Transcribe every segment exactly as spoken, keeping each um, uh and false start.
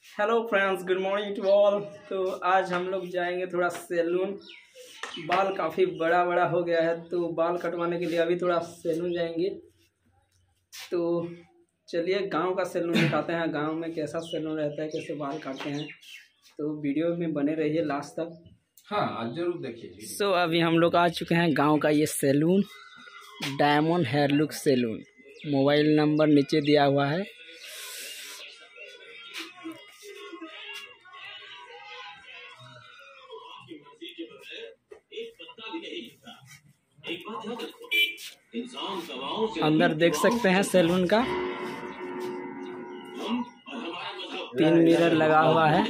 Hello friends, good morning to all. तो आज हम लोग जाएंगे थोड़ा सैलून। बाल काफ़ी बड़ा बड़ा हो गया है तो बाल कटवाने के लिए अभी थोड़ा सैलून जाएंगे। तो चलिए गांव का सैलून दिखाते हैं, गांव में कैसा सैलून रहता है, कैसे बाल काटते हैं। तो वीडियो में बने रहिए लास्ट तक। हाँ आज जरूर देखिए। सो so, अभी हम लोग आ चुके हैं गांव का ये salon, diamond hair look salon. Mobile number नीचे दिया हुआ है। अंदर देख सकते हैं सैलून का तीन मिरर लगा हुआ है।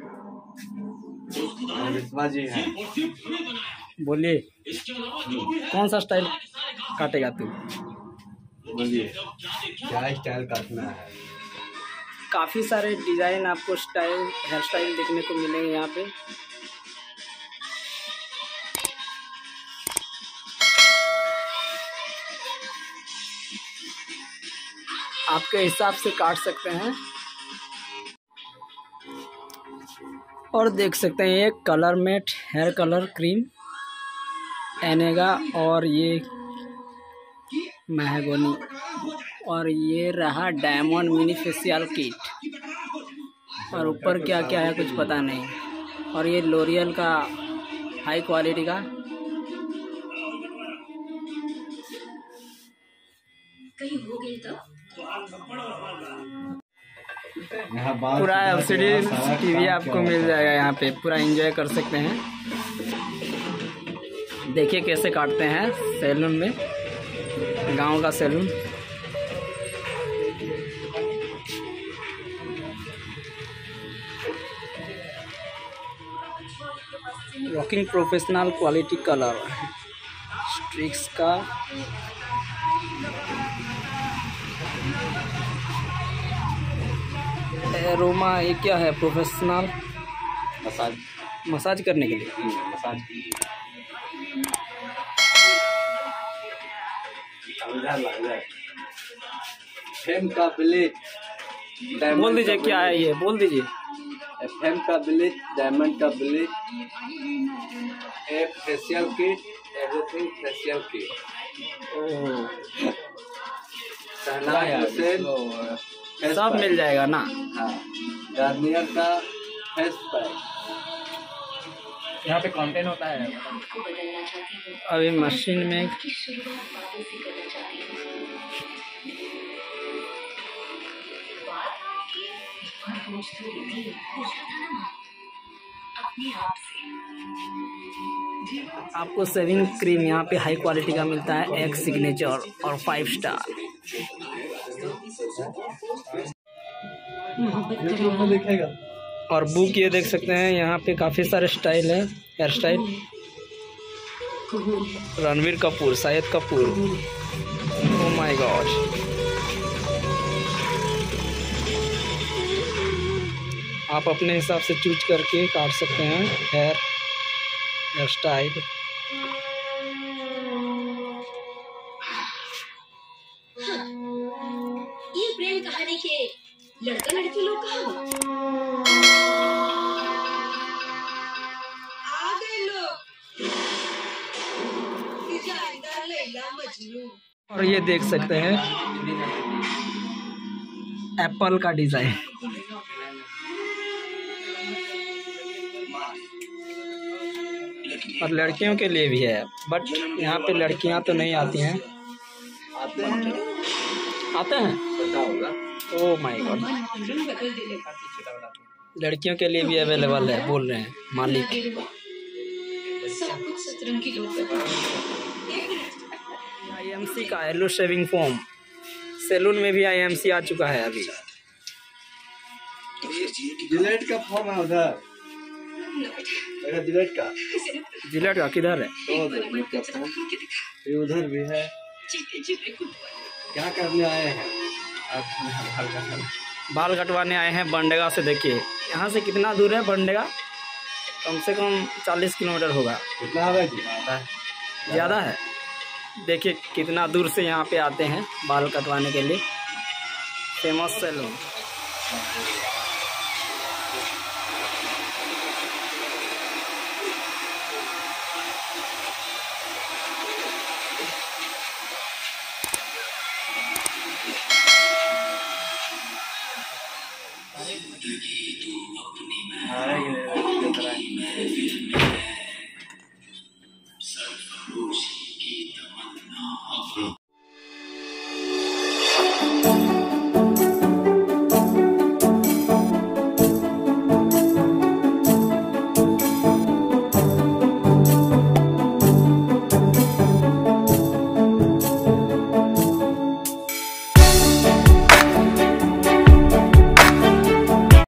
बोलिए कौन सा स्टाइल काटेगा तू? बोलिए क्या स्टाइल काटना है। काफी सारे डिजाइन आपको स्टाइल हेयर स्टाइल देखने को मिलेंगे यहाँ पे। आपके हिसाब से काट सकते हैं। और देख सकते हैं ये colour matte hair colour cream एनेगा, और ये महगोनी, और ये रहा डायमंड मिनी फेशियल किट। और ऊपर क्या क्या है कुछ पता नहीं। और ये लोरियल का हाई क्वालिटी का पूरा एलसीडी टीवी आपको मिल जाएगा यहाँ पे। पूरा एंजॉय कर सकते हैं। देखिए कैसे काटते हैं सैलून में, गांव का salon. Rocking professional quality colour streaks का। एरोमा ये क्या है? प्रोफेशनल मसाज मसाज करने के लिए। मसाज फेम का ब्लेड, बोल दीजिए क्या है ये, बोल दीजिए। फेम का ब्लेड, डायमंड का ब्लेड, एक facial kit, everything facial kit. Oh Shahnaz सब मिल जाएगा ना। हाँ, गार्नियर का फेस पैक। यहाँ पे कंटेंट होता है। अभी मशीन में आपको सेविंग क्रीम यहाँ पे हाई क्वालिटी का मिलता है, एक सिग्नेचर और फाइव स्टार। और बुक ये देख सकते हैं, यहाँ पे काफ़ी सारे स्टाइल है, hair style. Ranveer Kapoor, Shahid Kapoor, oh my god. आप अपने हिसाब से चूज करके काट सकते हैं हेयर हेयर स्टाइल। ये प्रेम कहानी के लड़का लड़की लोग कहाँ आ गए लोग। लैला मजनू। और ये देख सकते हैं एप्पल का डिजाइन। और लड़कियों के लिए भी है, बट यहाँ पे लड़कियाँ तो नहीं आती हैं। आते हैं आते हैं ओह माय गॉड। लड़कियों के लिए भी अवेलेबल है, बोल रहे हैं मालिक। आईएमसी का येलो शेविंग फोम सैलून में भी आईएमसी आ चुका है अभी। जिलेट का फॉर्म है उधर, जिलेट का जिलेट का किधर है? ये उधर भी है। क्या करने आए हैं? बाल कटवाने आए हैं बंडेगा से। देखिए यहाँ से कितना दूर है बंडेगा, कम से कम चालीस किलोमीटर होगा। कितना है? ज़्यादा है। देखिए कितना दूर से यहाँ पे आते हैं बाल कटवाने के लिए। Famous salon.